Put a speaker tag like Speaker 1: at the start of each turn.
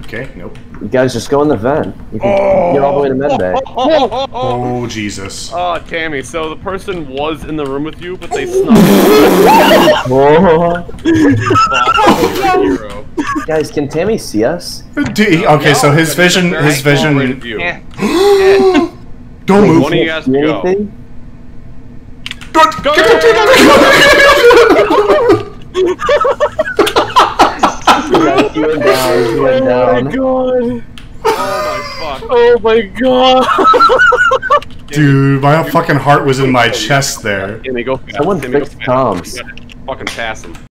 Speaker 1: Okay, nope.
Speaker 2: You guys just go in the vent. You can get all the way to medbay.
Speaker 1: Oh, Jesus.
Speaker 3: Oh, Tammy, so the person was in the room with you, but they snuck in.
Speaker 2: Guys, can Tammy see us?
Speaker 1: Okay, so his vision.
Speaker 3: Yeah.
Speaker 1: Don't move.
Speaker 3: One of you has to
Speaker 2: See
Speaker 3: go.
Speaker 2: anything? You went down. You went down.
Speaker 3: Oh my god.
Speaker 1: Dude, my fucking heart was in my chest there.
Speaker 3: Tammy, go fast.
Speaker 2: Someone
Speaker 3: Tammy, go
Speaker 2: fixed
Speaker 3: fast.
Speaker 2: comms.
Speaker 3: You gotta fucking pass him.